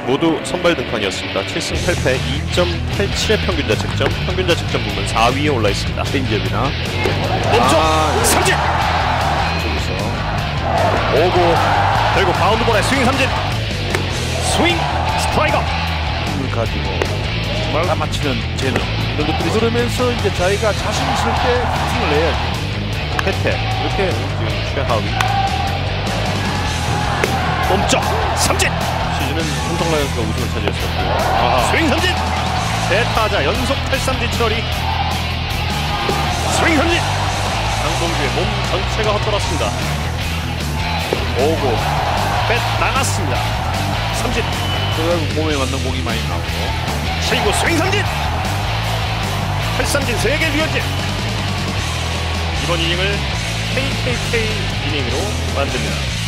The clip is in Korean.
모두 선발 등판이었습니다. 7승 8패 2.87의 평균 자책점, 평균 자책점 부분 4위에 올라 있습니다. 체인지업이나 몸쪽 삼진! 저기서 오고 결국 바운드볼에 스윙 삼진! 스윙 스트라이크! 힘을 가지고 다 맞히는 재능 이런 것들이 그러면서 이제 자기가 자신 있을 때 히팅을 내야지. 패태 이렇게 지금 최하위 몸쪽 삼진! 시즌은 삼성라이온즈가 우승을 차지했었고요. 스윙 삼진! 세 타자 연속 탈삼진 처리. 스윙 삼진! 강봉주의 몸 전체가 헛돌았습니다. 오고 뱃 나갔습니다. 삼진! 그래서 몸에 맞는 공이 많이 나오고 7구 스윙 삼진! 탈삼진 3개 류현진! 이번 이닝을 KKK 이닝으로 만듭니다.